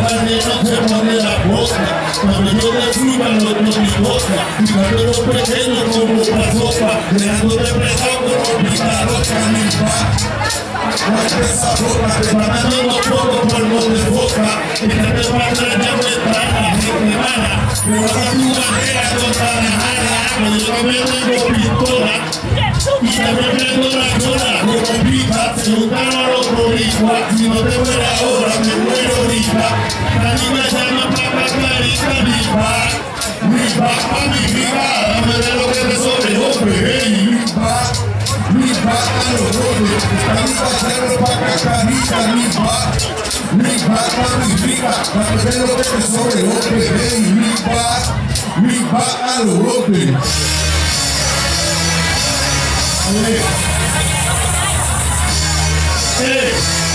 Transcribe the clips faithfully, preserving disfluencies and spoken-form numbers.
nadie no se pone la boca. Cuando yo te fluya no te boca. Y cuando los pequeños como la sopa, dejándote presado como pinta roca mi pa. Guarda esa ropa, preparando los pocos polvos de boca. Y te prepara ya ventana, gente mala. Me vas a tu manera con Guadalajara. Cuando yo también tengo pistola. Y también prendo la cola, como pipa, se juntaron los boricuas. Si no te muero ahora, me muero ahorita. A mí me llaman papá carita, mi pa. Mi papá, mi vida, dame de lo que te sobre, hombre, hey, mi pa. Mi pa a los hombres, a mi pasarlo pa' cacarita, mi pa. Mi papá, mi vida, dame de lo que te sobre, hombre, hey, mi pa. Mi pa a los hombres. Hey. Hey.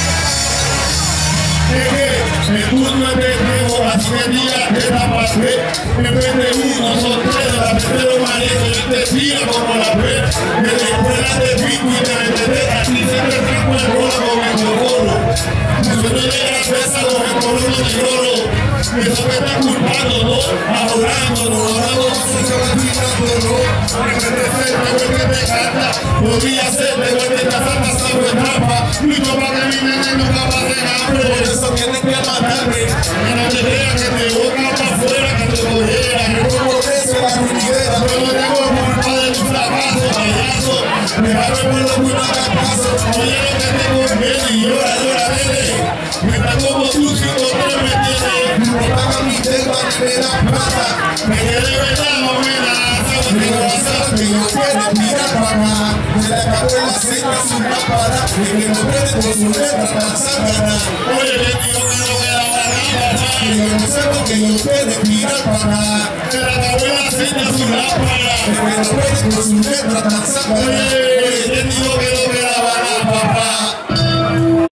Hey, el turno es de nuevo, así que diga que la pasé. En vez de uno, son tres, la primera manera y te tira como la fe. De la escuela de pico y de la entera, así se te pico el rolo con el cocoro. Me suena de la pesa los encolonos de oro. Eso que está culpando, ¿no? Ahorrando, no ahorrando, no se va tirando, ¿no? Que te presenta, que te canta. Podría ser, pero que te está pasando etapa. Lucho para que mi nene no capaz de hambre. Por eso tienes que matarme. Que no te vean, que te boca para afuera, que te cojera. Que no aborrece la ruidera. Yo no tengo culpa de tu fracaso, payaso. Déjame por lo que no hagas caso. Oye lo que te conviene y llora, llora, vete. Me está como tú, si no te me tienes. No paga mi deuda, ni me da plata. Me quiere verdad, no me da. Que no sabes que yo quiero mirar para acá. Se le acabó el aceite sin lámpara. Y que no puede con su letra para sacar. Oye, le digo que no queda barra. Que yo no sé por qué yo quiero mirar para acá. Se le acabó el aceite sin lámpara. Y que no puede con su letra para sacar.